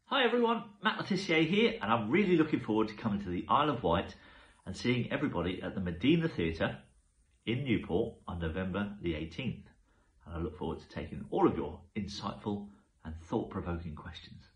Hi everyone, Matt Le Tissier here, and I'm really looking forward to coming to the Isle of Wight and seeing everybody at the Medina Theatre in Newport on November the 18th. And I look forward to taking all of your insightful and thought-provoking questions.